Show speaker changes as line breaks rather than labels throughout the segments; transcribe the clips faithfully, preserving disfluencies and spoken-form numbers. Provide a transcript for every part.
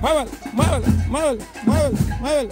muévelo, muévelo, muévelo, muévelo, muévelo.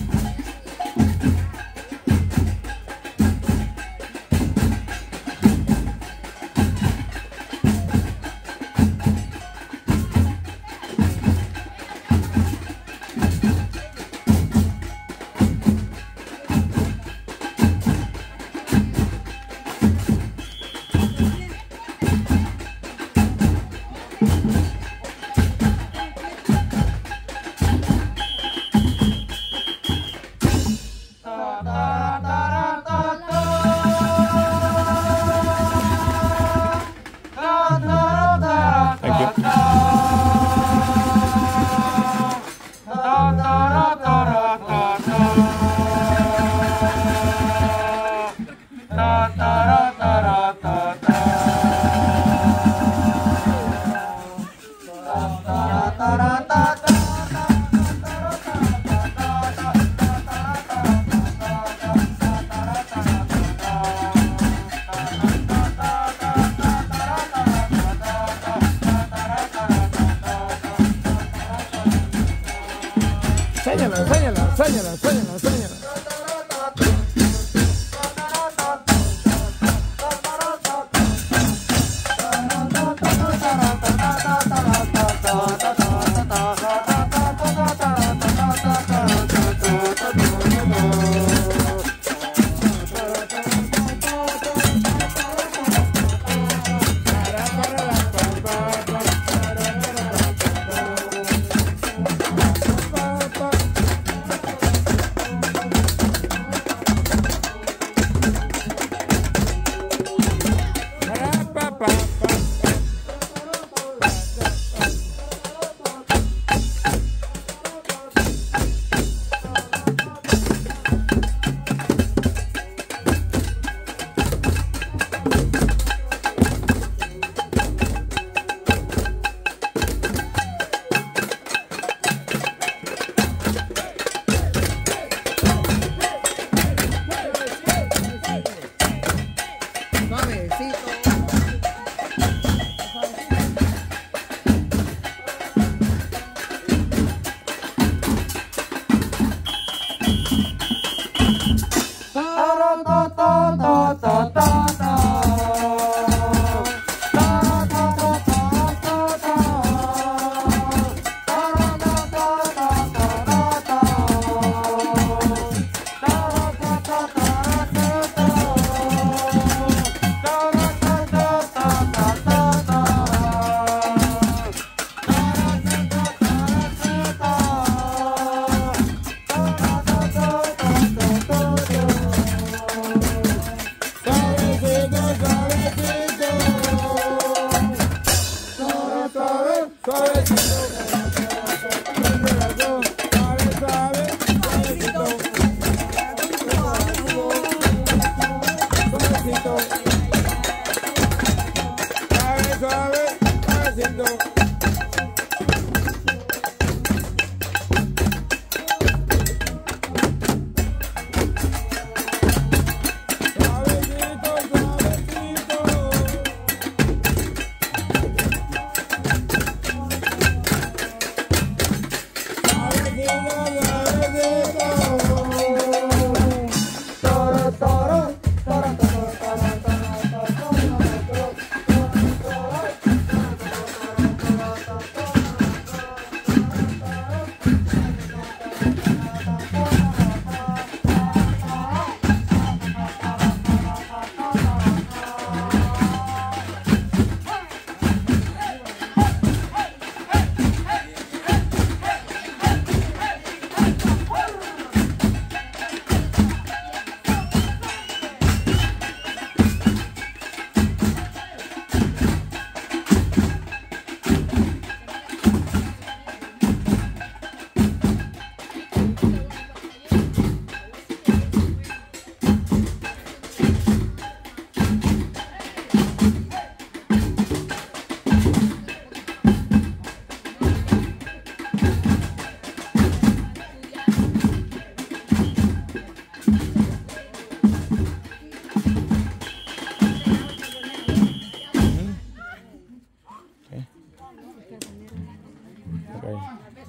Enséñala, enséñala, enséñala, enséñala, enséñala.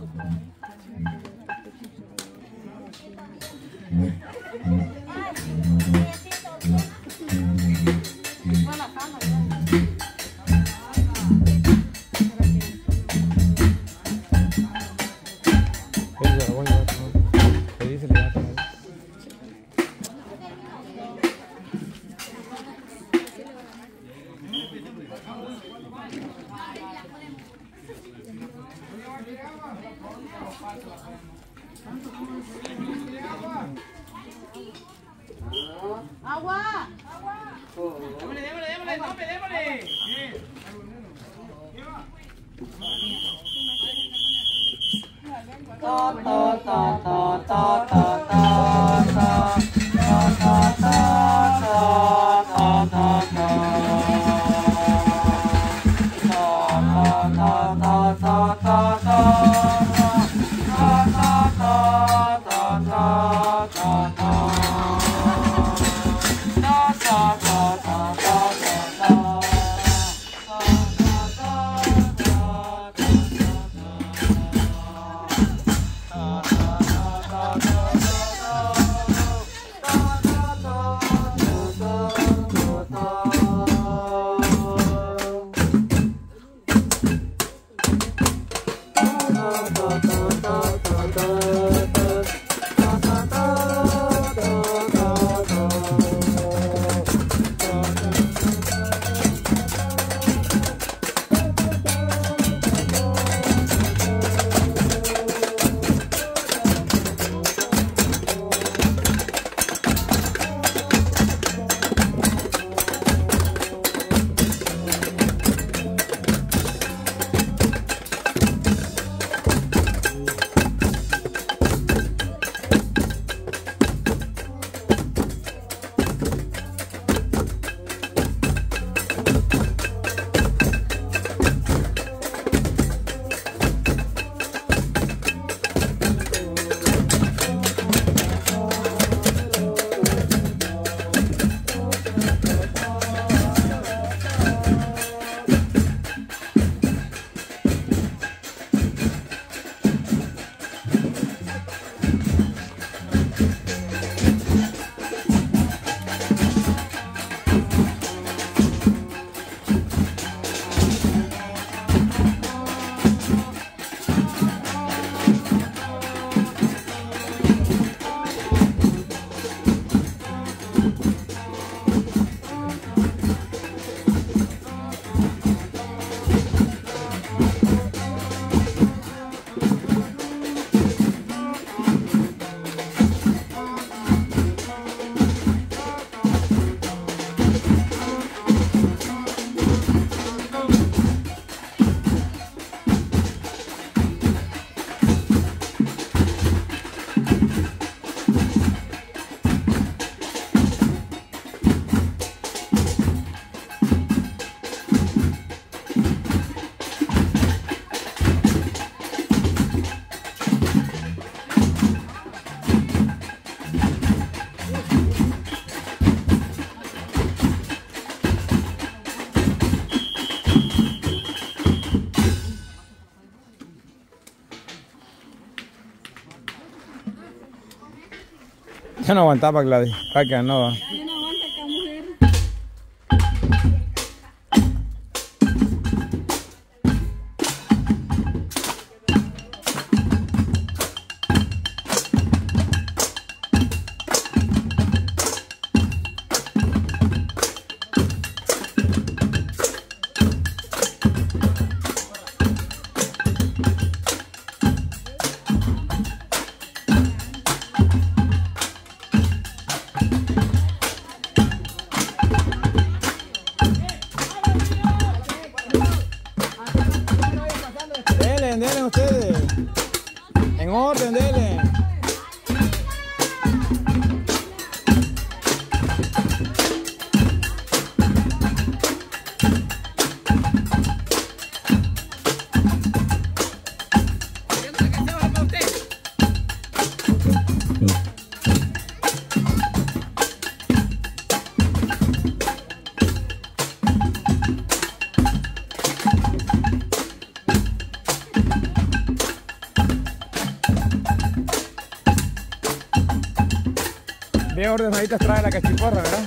Agua.
Démosle, démosle, démosle, démosle, démosle. Ta ta ta ta ta ta ta ta ta ta ta.
Ya no aguantaba, Gladys. Acá no va.
Ya no aguanta esta mujer.
Delen, delen ustedes. En orden, delen. Bien ordenaditas trae la cachiporra, ¿verdad?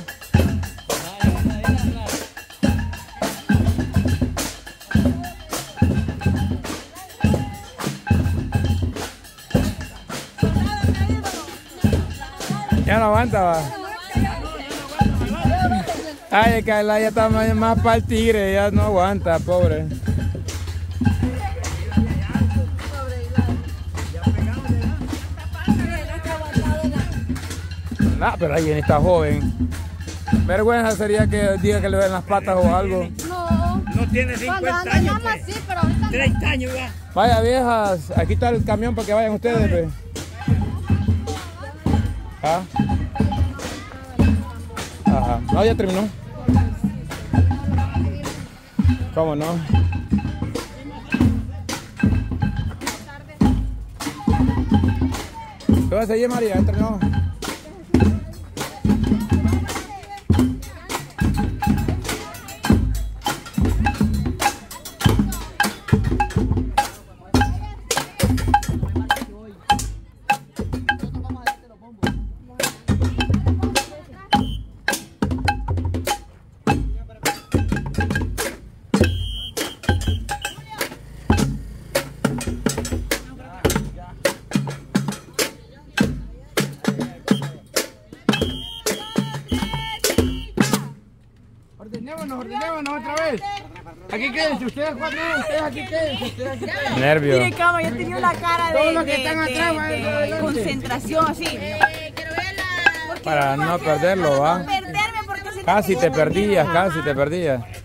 Ya no aguanta, va. Ay, Carla ya está más, más para el tigre, ya no aguanta, pobre. Nah, pero alguien está joven. Vergüenza sería que diga que le den las patas o algo.
No.
No tiene cincuenta años, pues.
Sí, pero ahorita
treinta años ya.
Vaya viejas, aquí está el camión para que vayan ustedes, pues. ¿Ah? Ajá. No, ya terminó. ¿Cómo no? ¿Qué vas a seguir, María? Ya terminó. Ordenémonos, ordenémonos otra vez. Aquí quédense, ustedes cuatro, ustedes aquí quédense, ustedes aquí quédense.
Nervio.
Mire, cama, yo tenía una cara de,
Todos los que
de-
están
de-
atrás,
de-
vayan
de
adelante.
concentración, así.
Para no perderlo, va.
Perderme porque si no-
Casi te perdías, casi te perdías.